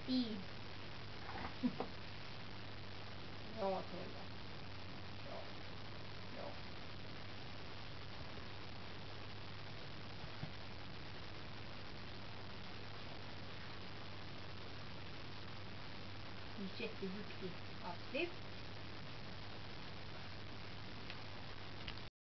Steve. Bra Tulla. Bra. Bra. Du är jätteduktig. Ja, slut.